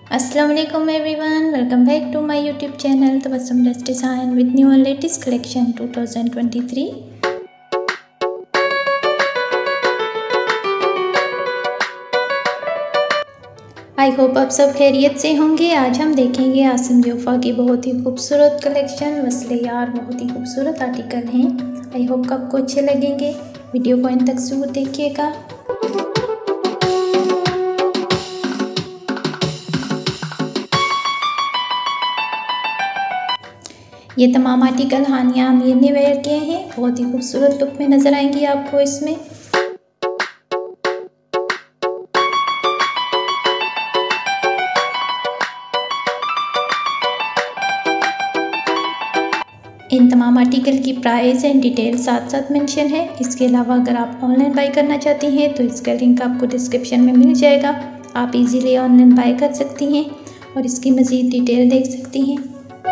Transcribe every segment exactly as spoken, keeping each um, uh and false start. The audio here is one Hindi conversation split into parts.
अस्सलाम वालेकुम everyone, welcome back to my YouTube channel Tabassum dress design with new and latest collection two thousand twenty three. I hope आप सब खैरियत से होंगे। आज हम देखेंगे आसिम जोफ़ा की बहुत ही खूबसूरत कलेक्शन। वसले यार बहुत ही खूबसूरत आर्टिकल हैं। आई होप आपको अच्छे लगेंगे। वीडियो को अंत तक जरूर देखिएगा। ये तमाम आर्टिकल हानिया अमीर ने वेयर किए हैं। बहुत ही खूबसूरत लुक में नज़र आएंगी आपको इसमें। इन तमाम आर्टिकल की प्राइस एंड डिटेल साथ साथ मेंशन है। इसके अलावा अगर आप ऑनलाइन बाई करना चाहती हैं तो इसका लिंक आपको डिस्क्रिप्शन में मिल जाएगा। आप इजीली ऑनलाइन बाई कर सकती हैं और इसकी मज़ीद डिटेल देख सकती हैं।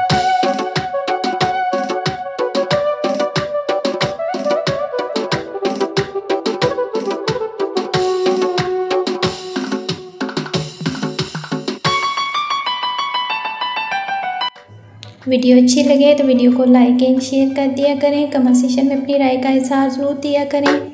वीडियो अच्छी लगे तो वीडियो को लाइक एंड शेयर कर दिया करें। कमेंट सेक्शन में अपनी राय का इज़हार ज़रूर दिया करें।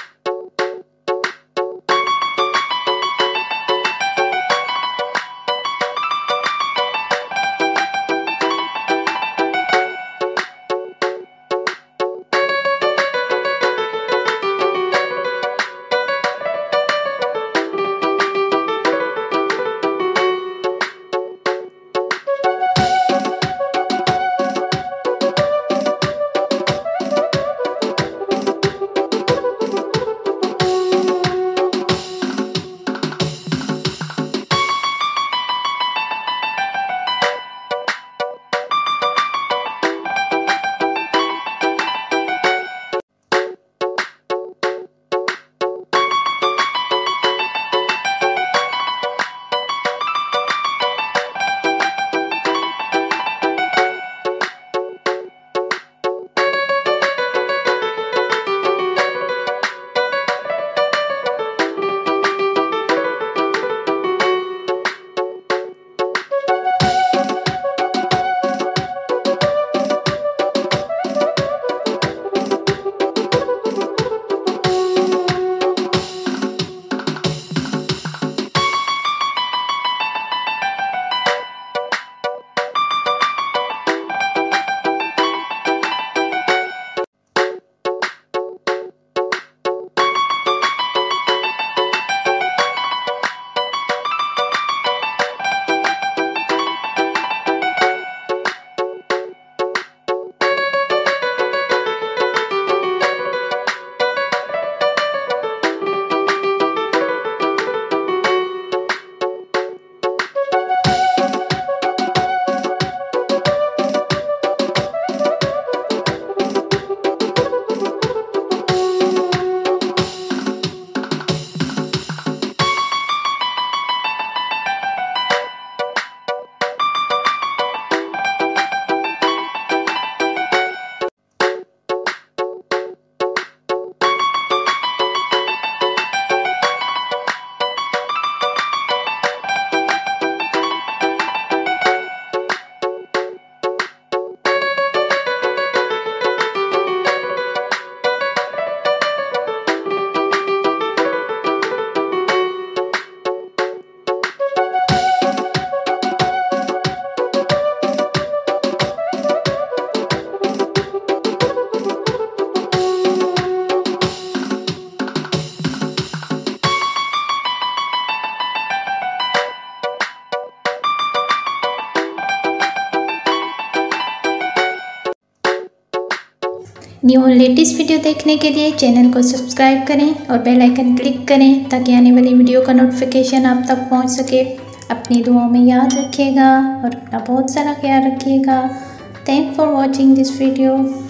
न्यू और लेटेस्ट वीडियो देखने के लिए चैनल को सब्सक्राइब करें और बेल आइकन क्लिक करें ताकि आने वाली वीडियो का नोटिफिकेशन आप तक पहुंच सके। अपनी दुआओं में याद रखिएगा और अपना बहुत सारा ख्याल रखिएगा। Thank for watching this video.